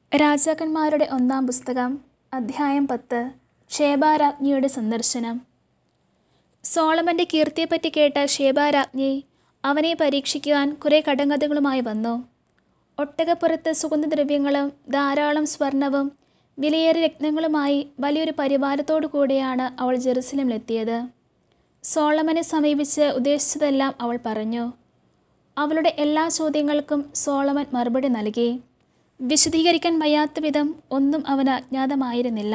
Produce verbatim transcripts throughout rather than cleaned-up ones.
രാജാക്കന്മാരുടെ ഒന്നാം പുസ്തകം അധ്യായം പത്ത്. ഷേബാരാജ്ഞിയുടെ സന്ദർശനം. സോളമൻ്റെ കീർത്തിയെപ്പറ്റി കേട്ട ഷേബാരാജ്ഞി അവനെ പരീക്ഷിക്കുവാൻ കുറേ കടങ്കഥകളുമായി വന്നു. ഒട്ടകപ്പുറത്ത് സുഗന്ധദ്രവ്യങ്ങളും ധാരാളം സ്വർണവും വിലയേറിയ രത്നങ്ങളുമായി വലിയൊരു പരിവാരത്തോടു കൂടിയാണ് അവൾ ജെറുസലേമിലെത്തിയത്. സോളമനെ സമീപിച്ച് ഉദ്ദേശിച്ചതെല്ലാം അവൾ പറഞ്ഞു. അവളുടെ എല്ലാ ചോദ്യങ്ങൾക്കും സോളമൻ മറുപടി നൽകി. വിശദീകരിക്കാൻ വയ്യാത്ത വിധം ഒന്നും അവന് അജ്ഞാതമായിരുന്നില്ല.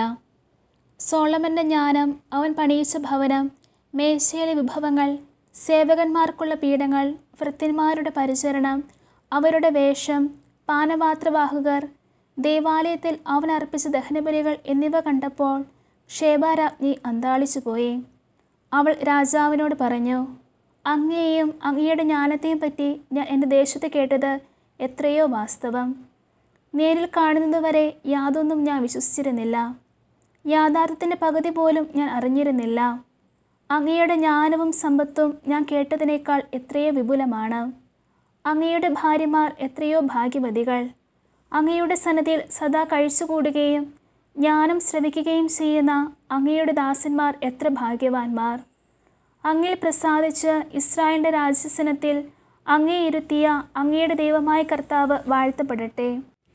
സോളമൻ്റെ ജ്ഞാനം, അവൻ പണിയിച്ച ഭവനം, മേശയിലെ വിഭവങ്ങൾ, സേവകന്മാർക്കുള്ള പീഠങ്ങൾ, ഭൃത്യന്മാരുടെ പരിചരണം, അവരുടെ വേഷം, പാനപാത്രവാഹകർ, ദേവാലയത്തിൽ അവൻ അർപ്പിച്ച ദഹനബലികൾ എന്നിവ കണ്ടപ്പോൾ ഷേബാരാജ്ഞി അന്താളിച്ചുപോയി. അവൾ രാജാവിനോട് പറഞ്ഞു, അങ്ങയെയും അങ്ങയുടെ ജ്ഞാനത്തെയും പറ്റി ഞാൻ എൻ്റെ ദേശത്ത് കേട്ടത് എത്രയോ വാസ്തവം. നേരിൽ കാണുന്നതുവരെ യാതൊന്നും ഞാൻ വിശ്വസിച്ചിരുന്നില്ല. യാഥാർത്ഥ്യത്തിൻ്റെ പകുതി പോലും ഞാൻ അറിഞ്ഞിരുന്നില്ല. അങ്ങയുടെ ജ്ഞാനവും സമ്പത്തും ഞാൻ കേട്ടതിനേക്കാൾ എത്രയോ വിപുലമാണ്. അങ്ങയുടെ ഭാര്യമാർ എത്രയോ ഭാഗ്യവതികൾ. അങ്ങയുടെ സന്നിധിയിൽ സദാ കഴിച്ചുകൂടുകയും ജ്ഞാനം ശ്രവിക്കുകയും ചെയ്യുന്ന അങ്ങയുടെ ദാസന്മാർ എത്ര ഭാഗ്യവാന്മാർ. അങ്ങയിൽ പ്രസാദിച്ച് ഇസ്രായേലിൻ്റെ രാജാസനത്തിൽ അങ്ങയെ ഇരുത്തിയ അങ്ങയുടെ ദൈവമായ കർത്താവ് വാഴ്ത്തപ്പെടട്ടെ.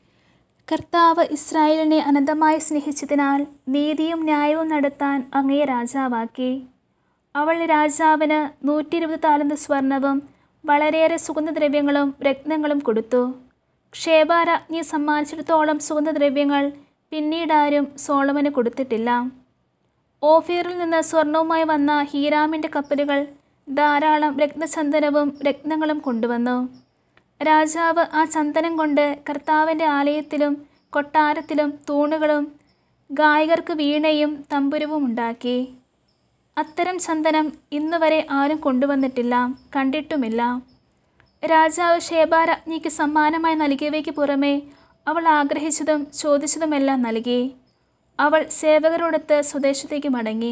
കർത്താവ് ഇസ്രായേലിനെ അനന്തമായി സ്നേഹിച്ചതിനാൽ നീതിയും ന്യായവും നടത്താൻ അങ്ങയെ രാജാവാക്കി. അവൾ രാജാവിന് നൂറ്റി ഇരുപത് താലന്ത് സ്വർണവും വളരെയേറെ സുഗന്ധദ്രവ്യങ്ങളും രത്നങ്ങളും കൊടുത്തു. ഷേബാരാജ്ഞി സമ്മാനിച്ചിടത്തോളം സുഗന്ധദ്രവ്യങ്ങൾ പിന്നീടാരും സോളമന് കൊടുത്തിട്ടില്ല. ഓഫീറിൽ നിന്ന് സ്വർണവുമായി വന്ന ഹീരാമിൻ്റെ കപ്പലുകൾ ധാരാളം രത്നചന്ദനവും രത്നങ്ങളും കൊണ്ടുവന്നു. രാജാവ് ആ ചന്ദനം കൊണ്ട് കർത്താവിൻ്റെ ആലയത്തിലും കൊട്ടാരത്തിലും തൂണുകളും ഗായകർക്ക് വീണയും തമ്പുരുവും ഉണ്ടാക്കി. അത്തരം ചന്ദനം ഇന്നുവരെ ആരും കൊണ്ടുവന്നിട്ടില്ല, കണ്ടിട്ടുമില്ല. രാജാവ് ഷേബാരാജ്ഞിക്ക് സമ്മാനമായി നൽകിയവയ്ക്ക് പുറമെ അവൾ ആഗ്രഹിച്ചതും ചോദിച്ചതുമെല്ലാം നൽകി. അവൾ സേവകരോടൊത്ത് സ്വദേശത്തേക്ക് മടങ്ങി.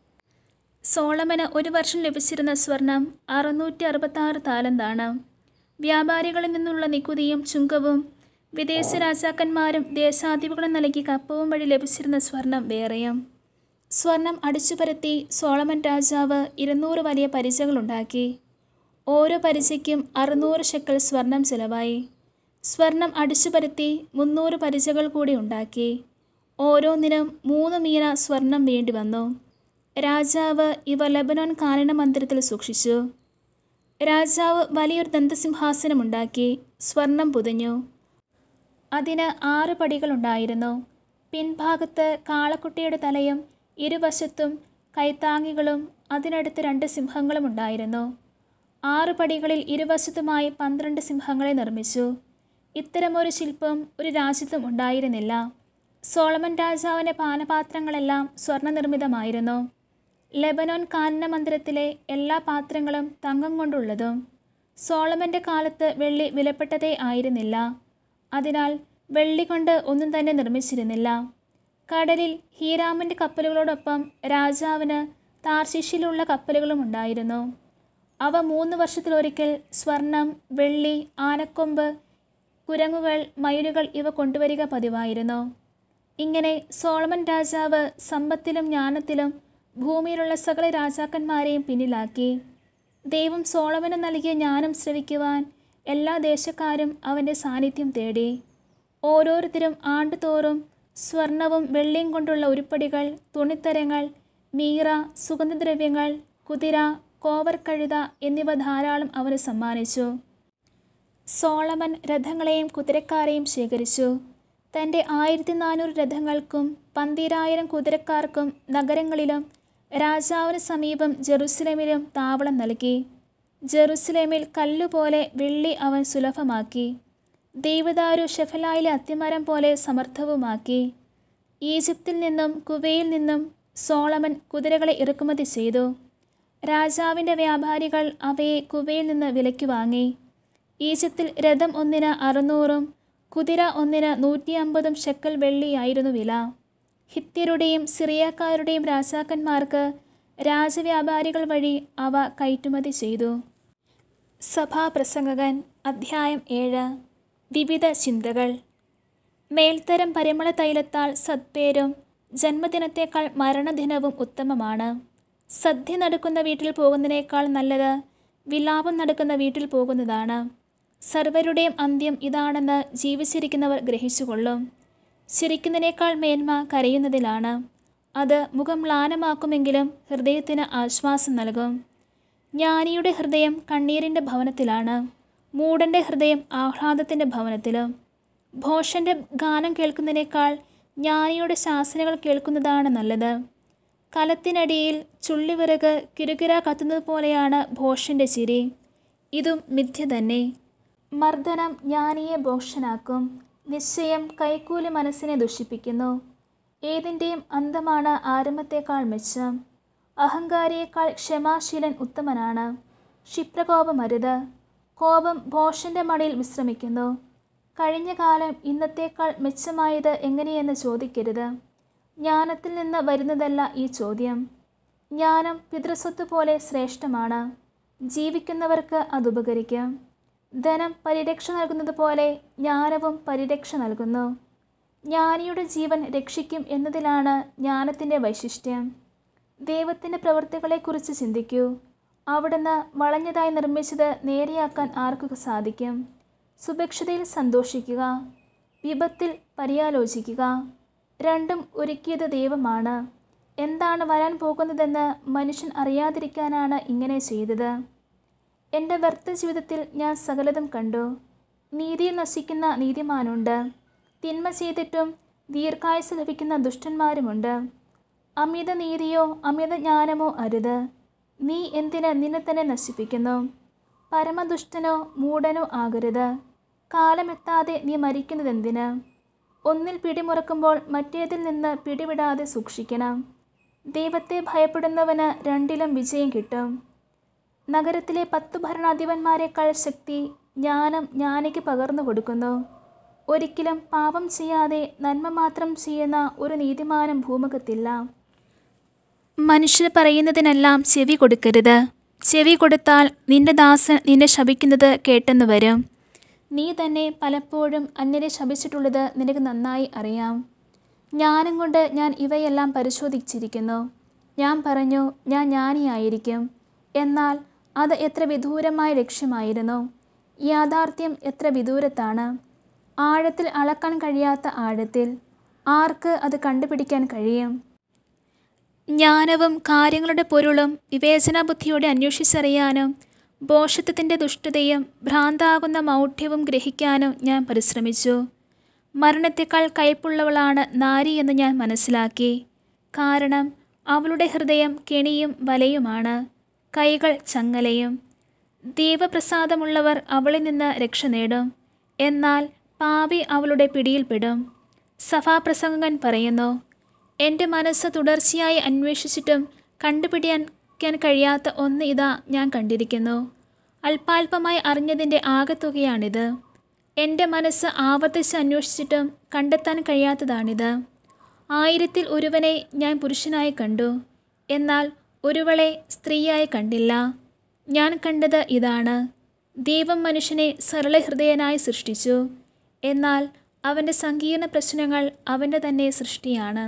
സോളമന് ഒരു വർഷം ലഭിച്ചിരുന്ന സ്വർണം അറുന്നൂറ്റി അറുപത്താറ് താലന്താണ്. വ്യാപാരികളിൽ നിന്നുള്ള നികുതിയും ചുങ്കവും വിദേശ രാജാക്കന്മാരും ദേശാധിപകളും നൽകി കപ്പവും വഴി ലഭിച്ചിരുന്ന സ്വർണം വേറെയും. സ്വർണം അടിച്ചുപരത്തി സോളമൻ രാജാവ് ഇരുന്നൂറ് വലിയ പരിചകളുണ്ടാക്കി. ഓരോ പരിചയ്ക്കും അറുന്നൂറ് ഷെക്കൽ സ്വർണം ചിലവായി. സ്വർണം അടിച്ചുപരത്തി മുന്നൂറ് പരിചകൾ കൂടി ഉണ്ടാക്കി. ഓരോന്നിനും മൂന്ന് മീന സ്വർണം വേണ്ടി വന്നു. രാജാവ് ഇവ ലെബനോൻ കാനന മന്ദിരത്തിൽ സൂക്ഷിച്ചു. രാജാവ് വലിയൊരു ദന്തസിംഹാസനമുണ്ടാക്കി സ്വർണം പൊതിഞ്ഞു. അതിന് ആറ് പടികളുണ്ടായിരുന്നു. പിൻഭാഗത്ത് കാളക്കുട്ടിയുടെ തലയും ഇരുവശത്തും കൈത്താങ്ങികളും അതിനടുത്ത് രണ്ട് സിംഹങ്ങളും ഉണ്ടായിരുന്നു. ആറു പടികളിൽ ഇരുവശത്തുമായി പന്ത്രണ്ട് സിംഹങ്ങളെ നിർമ്മിച്ചു. ഇത്തരമൊരു ശില്പം ഒരു രാജ്യത്തും ഉണ്ടായിരുന്നില്ല. സോളമൻ രാജാവിൻ്റെ പാനപാത്രങ്ങളെല്ലാം സ്വർണ്ണനിർമ്മിതമായിരുന്നു. ലെബനോൻ കാനന മന്ദിരത്തിലെ എല്ലാ പാത്രങ്ങളും തങ്കം കൊണ്ടുള്ളതും. സോളമൻ്റെ കാലത്ത് വെള്ളി വിലപ്പെട്ടതേ ആയിരുന്നില്ല. അതിനാൽ വെള്ളി കൊണ്ട് ഒന്നും തന്നെ നിർമ്മിച്ചിരുന്നില്ല. കടലിൽ ഹീരാമിൻ്റെ കപ്പലുകളോടൊപ്പം രാജാവിന് താർശീഷിലുള്ള കപ്പലുകളും ഉണ്ടായിരുന്നു. അവ മൂന്ന് വർഷത്തിലൊരിക്കൽ സ്വർണം, വെള്ളി, ആനക്കൊമ്പ്, കുരങ്ങുകൾ, മയിലുകൾ ഇവ കൊണ്ടുവരിക പതിവായിരുന്നു. ഇങ്ങനെ സോളമൻ രാജാവ് സമ്പത്തിലും ജ്ഞാനത്തിലും ഭൂമിയിലുള്ള സകല രാജാക്കന്മാരെയും പിന്നിലാക്കി. ദൈവം സോളമന് നൽകിയ ജ്ഞാനം ശ്രവിക്കുവാൻ എല്ലാ ദേശക്കാരും അവൻ്റെ സാന്നിധ്യം തേടി. ഓരോരുത്തരും ആണ്ടുതോറും സ്വർണവും വെള്ളിയും കൊണ്ടുള്ള ഉരുപ്പടികൾ, തുണിത്തരങ്ങൾ, മീറ, സുഗന്ധദ്രവ്യങ്ങൾ, കുതിര, കോവർക്കഴുത എന്നിവ ധാരാളം അവന് സമ്മാനിച്ചു. സോളമൻ രഥങ്ങളെയും കുതിരക്കാരെയും ശേഖരിച്ചു. തൻ്റെ ആയിരത്തി നാനൂറ് രഥങ്ങൾക്കും പന്തിരായിരം കുതിരക്കാർക്കും നഗരങ്ങളിലും രാജാവിന് സമീപം ജെറുസലേമിലും താവളം നൽകി. ജെറുസലേമിൽ കല്ലുപോലെ വെള്ളി അവൻ സുലഭമാക്കി. ദേവദാരു ഷെഫലായിലെ അത്തിമരം പോലെ സമർത്ഥവുമാക്കി. ഈജിപ്തിൽ നിന്നും കുവയിൽ നിന്നും സോളമൻ കുതിരകളെ ഇറക്കുമതി ചെയ്തു. രാജാവിൻ്റെ വ്യാപാരികൾ അവയെ കുവയിൽ നിന്ന് വിലയ്ക്ക് വാങ്ങി. ഈജിപ്തിൽ രഥം ഒന്നിന് അറുന്നൂറും കുതിര ഒന്നിന് നൂറ്റി അമ്പതും ഷെക്കൽ വെള്ളിയായിരുന്നു വില. ഹിത്യരുടെയും സിറിയക്കാരുടെയും രാജാക്കന്മാർക്ക് രാജവ്യാപാരികൾ വഴി അവ കയറ്റുമതി ചെയ്തു. സഭാപ്രസംഗകൻ അധ്യായം ഏഴ്. വിവിധ ചിന്തകൾ. മേൽത്തരം പരിമള തൈലത്താൽ സത്പേരും ജന്മദിനത്തേക്കാൾ മരണദിനവും ഉത്തമമാണ്. സദ്യ നടക്കുന്ന വീട്ടിൽ പോകുന്നതിനേക്കാൾ നല്ലത് വിലാപം നടക്കുന്ന വീട്ടിൽ പോകുന്നതാണ്. സർവരുടെയും അന്ത്യം ഇതാണെന്ന് ജീവിച്ചിരിക്കുന്നവർ ഗ്രഹിച്ചുകൊള്ളും. ചിരിക്കുന്നതിനേക്കാൾ മേന്മ കരയുന്നതിലാണ്. അത് മുഖം മ്ലാനമാക്കുമെങ്കിലും ഹൃദയത്തിന് ആശ്വാസം നൽകും. ജ്ഞാനിയുടെ ഹൃദയം കണ്ണീരിൻ്റെ ഭവനത്തിലാണ്, മൂഢൻ്റെ ഹൃദയം ആഹ്ലാദത്തിൻ്റെ ഭവനത്തിലും. ഭോഷൻ്റെ ഗാനം കേൾക്കുന്നതിനേക്കാൾ ജ്ഞാനിയുടെ ശാസനകൾ കേൾക്കുന്നതാണ് നല്ലത്. കലത്തിനടിയിൽ ചുള്ളിവിറക് കിരുകിര കത്തുന്നത് പോലെയാണ് ഭോഷൻ്റെ ചിരി. ഇതും മിഥ്യ തന്നെ. മർദ്ദനം ജ്ഞാനിയെ ഭോഷനാക്കും, നിശ്ചയം കൈക്കൂലി മനസ്സിനെ ദുഷിപ്പിക്കുന്നു. ഏതിൻ്റെയും അന്തമാണ് ആരംഭത്തേക്കാൾ മെച്ചം. അഹങ്കാരിയേക്കാൾ ക്ഷമാശീലൻ ഉത്തമനാണ്. ക്ഷിപ്രകോപമരുത്. കോപം ഭോഷൻ്റെ മടിയിൽ വിശ്രമിക്കുന്നു. കഴിഞ്ഞ കാലം ഇന്നത്തേക്കാൾ മെച്ചമായത് എങ്ങനെയെന്ന് ചോദിക്കരുത്. ജ്ഞാനത്തിൽ നിന്ന് വരുന്നതല്ല ഈ ചോദ്യം. ജ്ഞാനം പിതൃസ്വത്ത് പോലെ ശ്രേഷ്ഠമാണ്. ജീവിക്കുന്നവർക്ക് അതുപകരിക്കും. ധനം പരിരക്ഷ നൽകുന്നത് പോലെ ജ്ഞാനവും പരിരക്ഷ നൽകുന്നു. ജ്ഞാനിയുടെ ജീവൻ രക്ഷിക്കും എന്നതിലാണ് ജ്ഞാനത്തിൻ്റെ വൈശിഷ്ട്യം. ദൈവത്തിൻ്റെ പ്രവൃത്തികളെക്കുറിച്ച് ചിന്തിക്കൂ. അവിടുന്ന് വളഞ്ഞതായി നിർമ്മിച്ചത് നേരെയാക്കാൻ ആർക്കു സാധിക്കും? സുഭിക്ഷതയിൽ സന്തോഷിക്കുക, വിപത്തിൽ പര്യാലോചിക്കുക. രണ്ടും ഒരുക്കിയത് ദൈവമാണ്. എന്താണ് വരാൻ പോകുന്നതെന്ന് മനുഷ്യൻ അറിയാതിരിക്കാനാണ് ഇങ്ങനെ ചെയ്തത്. എൻ്റെ വ്യർത്ഥ ജീവിതത്തിൽ ഞാൻ സകലതും കണ്ടു. നീതിയിൽ നശിക്കുന്ന നീതിമാനുണ്ട്, തിന്മ ചെയ്തിട്ടും ദീർഘായുസ് ലഭിക്കുന്ന ദുഷ്ടന്മാരുമുണ്ട്. അമിത നീതിയോ അമിത ജ്ഞാനമോ അരുത്. നീ എന്തിന് നിന്നെ തന്നെ നശിപ്പിക്കുന്നു? പരമദുഷ്ടനോ മൂഢനോ ആകരുത്. കാലമെത്താതെ നീ മരിക്കുന്നതെന്തിന്? ഒന്നിൽ പിടിമുറക്കുമ്പോൾ മറ്റേതിൽ നിന്ന് പിടിവിടാതെ സൂക്ഷിക്കണം. ദൈവത്തെ ഭയപ്പെടുന്നവന് രണ്ടിലും വിജയം കിട്ടും. നഗരത്തിലെ പത്തു ഭരണാധിപന്മാരെക്കാൾ ശക്തി ജ്ഞാനം ജ്ഞാനിക്ക് പകർന്നു കൊടുക്കുന്നു. ഒരിക്കലും പാപം ചെയ്യാതെ നന്മ മാത്രം ചെയ്യുന്ന ഒരു നീതിമാനും ഭൂമുഖത്തില്ല. മനുഷ്യർ പറയുന്നതിനെല്ലാം ചെവി കൊടുക്കരുത്. ചെവി കൊടുത്താൽ നിന്റെ ദാസൻ നിന്നെ ശപിക്കുന്നത് കേട്ടെന്ന് വരും. നീ തന്നെ പലപ്പോഴും അന്യരെ ശപിച്ചിട്ടുള്ളത് നിനക്ക് നന്നായി അറിയാം. ജ്ഞാനം കൊണ്ട് ഞാൻ ഇവയെല്ലാം പരിശോധിച്ചിരിക്കുന്നു. ഞാൻ പറഞ്ഞു, ഞാൻ ജ്ഞാനിയായിരിക്കും. എന്നാൽ അത് എത്ര വിദൂരമായ ലക്ഷ്യമായിരുന്നു. യാഥാർത്ഥ്യം എത്ര വിദൂരത്താണ്. ആഴത്തിൽ അളക്കാൻ കഴിയാത്ത ആഴത്തിൽ. ആർക്ക് അത് കണ്ടുപിടിക്കാൻ കഴിയും? ജ്ഞാനവും കാര്യങ്ങളുടെ പൊരുളും വിവേചനാബുദ്ധിയോടെ അന്വേഷിച്ചറിയാനും ഭോഷത്വത്തിൻ്റെ ദുഷ്ടതയും ഭ്രാന്താകുന്ന മൗഢ്യവും ഗ്രഹിക്കാനും ഞാൻ പരിശ്രമിച്ചു. മരണത്തേക്കാൾ കയ്പുള്ളവളാണ് നാരി എന്ന് ഞാൻ മനസ്സിലാക്കി. കാരണം അവളുടെ ഹൃദയം കെണിയും വലയുമാണ്, കൈകൾ ചങ്ങലയും. ദൈവപ്രസാദമുള്ളവർ അവളിൽ നിന്ന് രക്ഷ നേടും, എന്നാൽ പാപി അവളുടെ പിടിയിൽപ്പെടും. സഭാപ്രസംഗകൻ പറയുന്നു, എൻ്റെ മനസ്സ് തുടർച്ചയായി അന്വേഷിച്ചിട്ടും കണ്ടുപിടിക്കാൻ കഴിയാത്ത ഒന്ന് ഇതാ ഞാൻ കണ്ടിരിക്കുന്നു. അല്പാൽപമായി അറിഞ്ഞതിൻ്റെ ആകെത്തുകയാണിത്. എൻ്റെ മനസ്സ് ആവർത്തിച്ച് അന്വേഷിച്ചിട്ടും കണ്ടെത്താൻ കഴിയാത്തതാണിത്. ആയിരത്തിൽ ഒരുവനെ ഞാൻ പുരുഷനായി കണ്ടു, എന്നാൽ ഒരുവളെ സ്ത്രീയായി കണ്ടില്ല. ഞാൻ കണ്ടത് ഇതാണ്: ദൈവം മനുഷ്യനെ സരളഹൃദയനായി സൃഷ്ടിച്ചു, എന്നാൽ അവൻ്റെ സങ്കീർണ പ്രശ്നങ്ങൾ അവൻ്റെ തന്നെ സൃഷ്ടിയാണ്.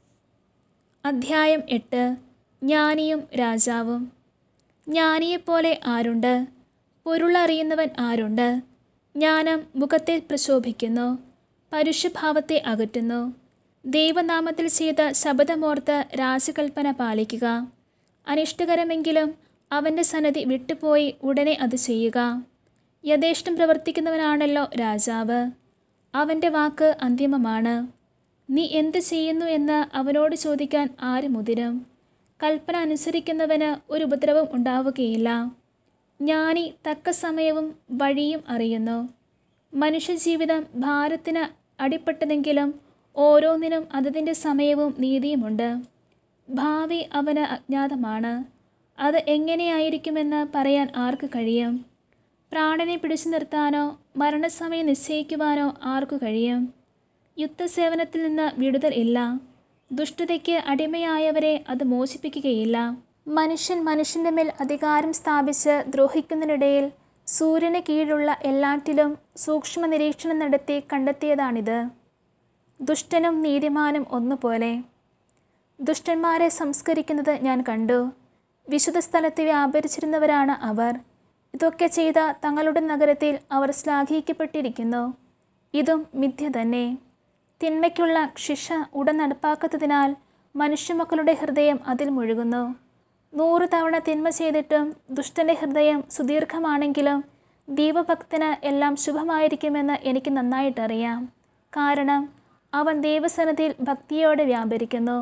അധ്യായം എട്ട്. ജ്ഞാനിയും രാജാവും. ജ്ഞാനിയെപ്പോലെ ആരുണ്ട്? പൊരുളറിയുന്നവൻ ആരുണ്ട്? ജ്ഞാനം മുഖത്തെ പ്രശോഭിക്കുന്നു, പരുഷഭാവത്തെ അകറ്റുന്നു. ദൈവനാമത്തിൽ ചെയ്ത ശപഥമോർത്ത് രാജകൽപ്പന പാലിക്കുക. അനിഷ്ടകരമെങ്കിലും അവൻ്റെ സന്നദ്ധി വിട്ടുപോയി ഉടനെ അത് ചെയ്യുക. യഥേഷ്ടം പ്രവർത്തിക്കുന്നവനാണല്ലോ രാജാവ്. അവൻ്റെ വാക്ക് അന്തിമമാണ്. നീ എന്ത് ചെയ്യുന്നു എന്ന് അവനോട് ചോദിക്കാൻ ആര് മുതിരും? കൽപ്പന അനുസരിക്കുന്നവന് ഒരു ഉപദ്രവം ഉണ്ടാവുകയില്ല. ജ്ഞാനി തക്ക സമയവും വഴിയും അറിയുന്നു. മനുഷ്യജീവിതം ഭാരത്തിന് അടിപ്പെട്ടതെങ്കിലും ഓരോന്നിനും അതതിൻ്റെ സമയവും നീതിയുമുണ്ട്. ഭാവി അവന് അജ്ഞാതമാണ്. അത് എങ്ങനെയായിരിക്കുമെന്ന് പറയാൻ ആർക്ക് കഴിയും? പ്രാണനെ പിടിച്ചു നിർത്താനോ മരണസമയം നിശ്ചയിക്കുവാനോ ആർക്കു കഴിയും? യുദ്ധസേവനത്തിൽ നിന്ന് വിടുതൽ ഇല്ല. ദുഷ്ടതയ്ക്ക് അടിമയായവരെ അത് മോചിപ്പിക്കുകയില്ല. മനുഷ്യൻ മനുഷ്യൻ്റെ മേൽ അധികാരം സ്ഥാപിച്ച് ദ്രോഹിക്കുന്നതിനിടയിൽ സൂര്യന് കീഴിലുള്ള എല്ലാറ്റിലും സൂക്ഷ്മ നിരീക്ഷണം നടത്തി കണ്ടെത്തിയതാണിത്. ദുഷ്ടനും നീതിമാനും ഒന്നുപോലെ. ദുഷ്ടന്മാരെ സംസ്കരിക്കുന്നത് ഞാൻ കണ്ടു. വിശുദ്ധ സ്ഥലത്ത് വ്യാപരിച്ചിരുന്നവരാണ് അവർ. ഇതൊക്കെ ചെയ്ത തങ്ങളുടെ നഗരത്തിൽ അവർ ശ്ലാഘിക്കപ്പെട്ടിരിക്കുന്നു. ഇതും മിഥ്യ തന്നെ. തിന്മയ്ക്കുള്ള ശിക്ഷ ഉടൻ നടപ്പാക്കാത്തതിനാൽ മനുഷ്യമക്കളുടെ ഹൃദയം അതിൽ മുഴുകുന്നു. നൂറ് തവണ തിന്മ ചെയ്തിട്ടും ദുഷ്ടൻ്റെ ഹൃദയം സുദീർഘമാണെങ്കിലും ദൈവഭക്തന് എല്ലാം ശുഭമായിരിക്കുമെന്ന് എനിക്ക് നന്നായിട്ടറിയാം. കാരണം അവൻ ദൈവസന്നിധിയിൽ ഭക്തിയോടെ വ്യാപരിക്കുന്നു.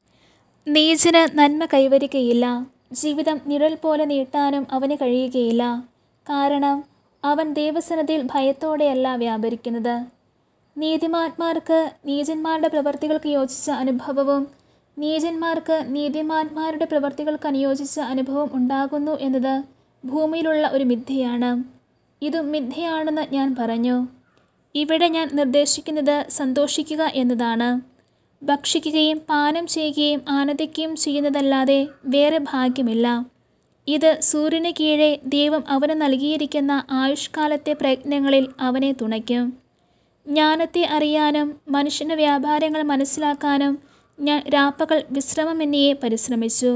നീചന് നന്മ കൈവരികയില്ല. ജീവിതം നിഴൽ പോലെ നീട്ടാനും അവന് കഴിയുകയില്ല. കാരണം അവൻ ദൈവസന്നിധിയിൽ ഭയത്തോടെയല്ല വ്യാപരിക്കുന്നത്. നീതിമാന്മാർക്ക് നീചന്മാരുടെ പ്രവൃത്തികൾക്ക് യോജിച്ച അനുഭവവും നീചന്മാർക്ക് നീതിമാന്മാരുടെ പ്രവൃത്തികൾക്ക് അനുയോജിച്ച അനുഭവം ഉണ്ടാകുന്നു എന്നത് ഭൂമിയിലുള്ള ഒരു മിഥ്യയാണ്. ഇതും മിഥ്യയാണെന്ന് ഞാൻ പറഞ്ഞു. ഇവിടെ ഞാൻ നിർദ്ദേശിക്കുന്നത് സന്തോഷിക്കുക എന്നതാണ്. ഭക്ഷിക്കുകയും പാനം ചെയ്യുകയും ആനന്ദിക്കുകയും ചെയ്യുന്നതല്ലാതെ വേറെ ഭാഗ്യമില്ല. ഇത് സൂര്യന് കീഴെ ദൈവം അവന് നൽകിയിരിക്കുന്ന ആയുഷ്കാലത്തെ പ്രയത്നങ്ങളിൽ അവനെ തുണയ്ക്കും. ജ്ഞാനത്തെ അറിയാനും മനുഷ്യൻ്റെ വ്യാപാരങ്ങൾ മനസ്സിലാക്കാനും ഞാൻ രാപ്പകൽ വിശ്രമമെന്നിയെ പരിശ്രമിച്ചു.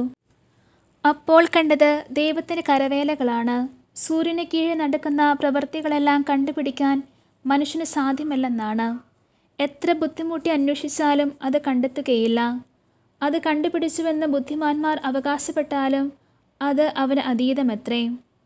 അപ്പോൾ കണ്ടത് ദൈവത്തിൻ്റെ കരവേലകളാണ്. സൂര്യന് കീഴെ നടക്കുന്ന പ്രവൃത്തികളെല്ലാം കണ്ടുപിടിക്കാൻ മനുഷ്യന് സാധ്യമല്ലെന്നാണ്. എത്ര ബുദ്ധിമുട്ടി അന്വേഷിച്ചാലും അത് കണ്ടെത്തുകയില്ല. അത് കണ്ടുപിടിച്ചുവെന്ന് ബുദ്ധിമാന്മാർ അവകാശപ്പെട്ടാലും അത് അവന് അതീതമത്രേ.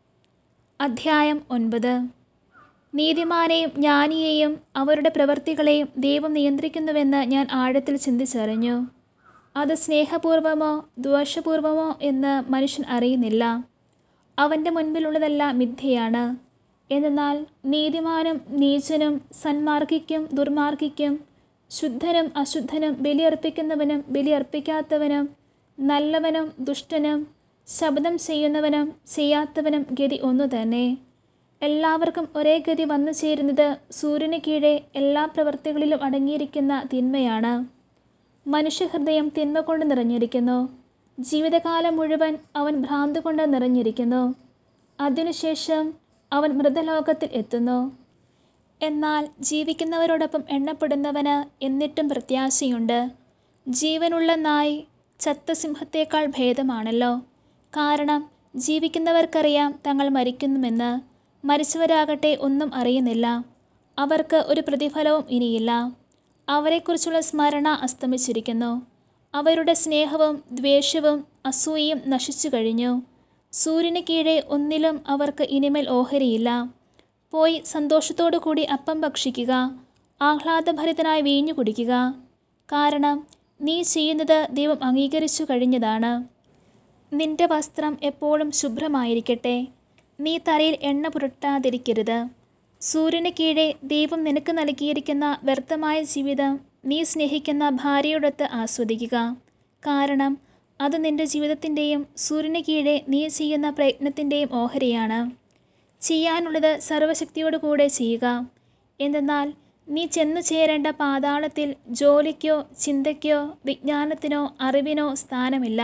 അധ്യായം ഒൻപത്. നീതിമാനെയും ജ്ഞാനിയെയും അവരുടെ പ്രവൃത്തികളെയും ദൈവം നിയന്ത്രിക്കുന്നുവെന്ന് ഞാൻ ആഴത്തിൽ ചിന്തിച്ചറിഞ്ഞു. അത് സ്നേഹപൂർവമോ ദ്വേഷപൂർവമോ എന്ന് മനുഷ്യൻ അറിയുന്നില്ല. അവൻ്റെ മുൻപിലുള്ളതെല്ലാം മിഥ്യയാണ്. എന്നാൽ നീതിമാനും നീചനും സന്മാർഗിക്കും ദുർമാർഗിക്കും ശുദ്ധനും അശുദ്ധനും ബലിയർപ്പിക്കുന്നവനും ബലിയർപ്പിക്കാത്തവനും നല്ലവനും ദുഷ്ടനും ശബ്ദം ചെയ്യുന്നവനും ചെയ്യാത്തവനും ഗതി ഒന്നു തന്നെ. എല്ലാവർക്കും ഒരേ ഗതി വന്നു ചേരുന്നത് സൂര്യന് കീഴെ എല്ലാ പ്രവൃത്തികളിലും അടങ്ങിയിരിക്കുന്ന തിന്മയാണ്. മനുഷ്യഹൃദയം തിന്മ കൊണ്ട് നിറഞ്ഞിരിക്കുന്നു. ജീവിതകാലം മുഴുവൻ അവൻ ഭ്രാന്ത് കൊണ്ട് നിറഞ്ഞിരിക്കുന്നു. അതിനുശേഷം അവൻ മൃതലോകത്തിൽ എത്തുന്നു. എന്നാൽ ജീവിക്കുന്നവരോടൊപ്പം എണ്ണപ്പെടുന്നവന് എന്നിട്ടും പ്രത്യാശയുണ്ട്. ജീവനുള്ള നായ് ചത്ത സിംഹത്തേക്കാൾ ഭേദമാണല്ലോ. കാരണം ജീവിക്കുന്നവർക്കറിയാം തങ്ങൾ മരിക്കുന്നുമെന്ന്. മരിച്ചവരാകട്ടെ ഒന്നും അറിയുന്നില്ല. അവർക്ക് ഒരു പ്രതിഫലവും ഇനിയില്ല. അവരെക്കുറിച്ചുള്ള സ്മരണ അസ്തമിച്ചിരിക്കുന്നു. അവരുടെ സ്നേഹവും ദ്വേഷവും അസൂയയും നശിച്ചു കഴിഞ്ഞു. സൂര്യന് കീഴെ ഒന്നിലും അവർക്ക് ഇനിമേൽ ഓഹരിയില്ല. പോയി സന്തോഷത്തോടു കൂടി അപ്പം ഭക്ഷിക്കുക, ആഹ്ലാദഭരിതനായി വീഞ്ഞു കുടിക്കുക. കാരണം നീ ചെയ്യുന്നത് ദൈവം അംഗീകരിച്ചു കഴിഞ്ഞതാണ്. നിന്റെ വസ്ത്രം എപ്പോഴും ശുഭ്രമായിരിക്കട്ടെ. നീ തലയിൽ എണ്ണ പുരട്ടാതിരിക്കരുത്. സൂര്യന് കീഴെ ദൈവം നിനക്ക് നൽകിയിരിക്കുന്ന വ്യർത്ഥമായ ജീവിതം നീ സ്നേഹിക്കുന്ന ഭാര്യയോടൊത്ത് ആസ്വദിക്കുക. കാരണം അത് നിന്റെ ജീവിതത്തിൻ്റെയും സൂര്യന് കീഴെ നീ ചെയ്യുന്ന പ്രയത്നത്തിൻ്റെയും ഓഹരിയാണ്. ചെയ്യാനുള്ളത് സർവശക്തിയോടു കൂടെ ചെയ്യുക. എന്തെന്നാൽ നീ ചെന്നു ചേരേണ്ട പാതാളത്തിൽ ജോലിക്കോ ചിന്തയ്ക്കോ വിജ്ഞാനത്തിനോ അറിവിനോ സ്ഥാനമില്ല.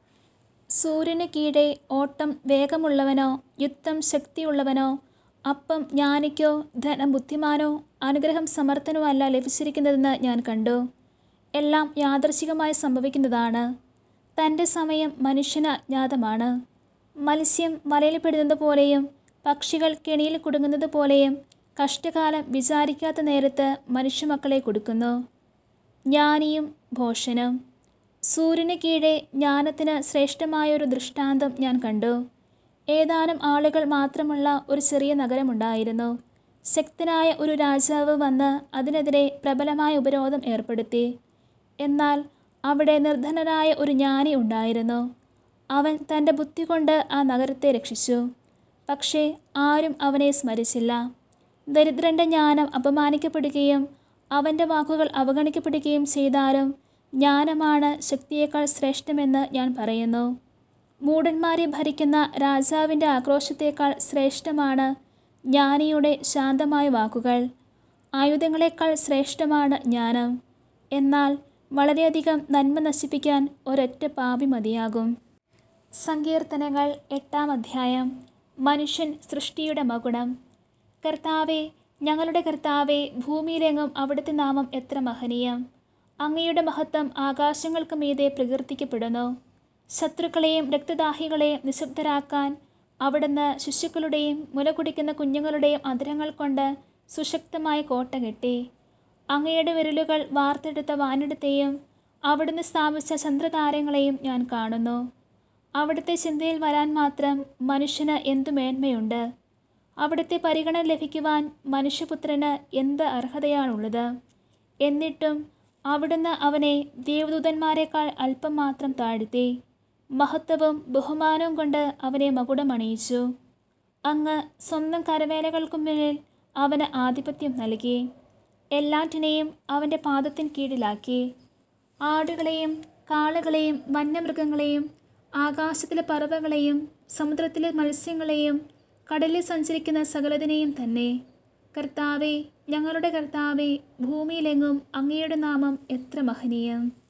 സൂര്യന് കീഴെ ഓട്ടം വേഗമുള്ളവനോ യുദ്ധം ശക്തിയുള്ളവനോ അപ്പം ജ്ഞാനിക്കോ ധനം ബുദ്ധിമാനോ അനുഗ്രഹം സമർത്ഥനോ അല്ല ലഭിച്ചിരിക്കുന്നതെന്ന് ഞാൻ കണ്ടു. എല്ലാം യാദൃച്ഛികമായി സംഭവിക്കുന്നതാണ്. തൻ്റെ സമയം മനുഷ്യന് അജ്ഞാതമാണ്. മത്സ്യം വലയിൽ പെടുന്നത് പോലെയും പക്ഷികൾ കെണിയിൽ കുടുങ്ങുന്നത് പോലെയും കഷ്ടകാലം വിചാരിക്കാത്ത നേരത്ത് മനുഷ്യമക്കളെ കൊടുക്കുന്നു. ജ്ഞാനിയും ഭോഷനും. സൂര്യന് കീഴെ ജ്ഞാനത്തിന് ശ്രേഷ്ഠമായൊരു ദൃഷ്ടാന്തം ഞാൻ കണ്ടു. ഏതാനും ആളുകൾ മാത്രമുള്ള ഒരു ചെറിയ നഗരമുണ്ടായിരുന്നു. ശക്തനായ ഒരു രാജാവ് വന്ന് അതിനെതിരെ പ്രബലമായ ഉപരോധം ഏർപ്പെടുത്തി. എന്നാൽ അവിടെ നിർധനനായ ഒരു ജ്ഞാനി ഉണ്ടായിരുന്നു. അവൻ തൻ്റെ ബുദ്ധി കൊണ്ട് ആ നഗരത്തെ രക്ഷിച്ചു. പക്ഷേ ആരും അവനെ സ്മരിച്ചില്ല. ദരിദ്രൻ്റെ ജ്ഞാനം അപമാനിക്കപ്പെടുകയും അവൻ്റെ വാക്കുകൾ അവഗണിക്കപ്പെടുകയും ചെയ്താലും ജ്ഞാനമാണ് ശക്തിയേക്കാൾ ശ്രേഷ്ഠമെന്ന് ഞാൻ പറയുന്നു. മൂഢന്മാരെ ഭരിക്കുന്ന രാജാവിൻ്റെ ആക്രോശത്തേക്കാൾ ശ്രേഷ്ഠമാണ് ജ്ഞാനിയുടെ ശാന്തമായ വാക്കുകൾ. ആയുധങ്ങളെക്കാൾ ശ്രേഷ്ഠമാണ് ജ്ഞാനം. എന്നാൽ വളരെയധികം നന്മ നശിപ്പിക്കാൻ ഒരൊറ്റ പാപി മതിയാകും. സങ്കീർത്തനങ്ങൾ എട്ടാം അധ്യായം. മനുഷ്യൻ സൃഷ്ടിയുടെ മകുടം. കർത്താവെ, ഞങ്ങളുടെ കർത്താവേ, ഭൂമിയിലെങ്ങും അവിടുത്തെ നാമം എത്ര മഹനീയം! അങ്ങയുടെ മഹത്വം ആകാശങ്ങൾക്ക് മീതെ പ്രകീർത്തിക്കപ്പെടുന്നു. ശത്രുക്കളെയും രക്തദാഹികളെയും നിശബ്ദരാക്കാൻ അവിടുന്ന് ശിശുക്കളുടെയും മുല കുടിക്കുന്ന കുഞ്ഞുങ്ങളുടെയും അധരങ്ങൾ കൊണ്ട് സുശക്തമായ കോട്ട കെട്ടി. അങ്ങയുടെ വിരലുകൾ വാർത്തെടുത്ത വാനിടത്തെയും അവിടുന്ന് സ്ഥാപിച്ച ചന്ദ്രതാരങ്ങളെയും ഞാൻ കാണുന്നു. അവിടുത്തെ ചിന്തയിൽ വരാൻ മാത്രം മനുഷ്യന് എന്തു മേന്മയുണ്ട്! അവിടുത്തെ പരിഗണന ലഭിക്കുവാൻ മനുഷ്യപുത്രന് എന്ത് അർഹതയാണുള്ളത്! എന്നിട്ടും അവിടുന്ന് അവനെ ദേവദൂതന്മാരെക്കാൾ അല്പം മാത്രം താഴ്ത്തി. മഹത്വവും ബഹുമാനവും കൊണ്ട് അവനെ മകുടമണിയിച്ചു. അങ്ങ് സ്വന്തം കരവേലകൾക്കു മുന്നിൽ അവന് ആധിപത്യം നൽകി. എല്ലാറ്റിനെയും അവൻ്റെ പാദത്തിന് കീഴിലാക്കി. ആടുകളെയും കാളകളെയും വന്യമൃഗങ്ങളെയും ആകാശത്തിലെ പറവകളെയും സമുദ്രത്തിലെ മത്സ്യങ്ങളെയും കടലിൽ സഞ്ചരിക്കുന്ന സകലതിനെയും തന്നെ. കർത്താവേ, ഞങ്ങളുടെ കർത്താവേ, ഭൂമിയിലെങ്ങും അങ്ങയുടെ നാമം എത്ര മഹനീയം!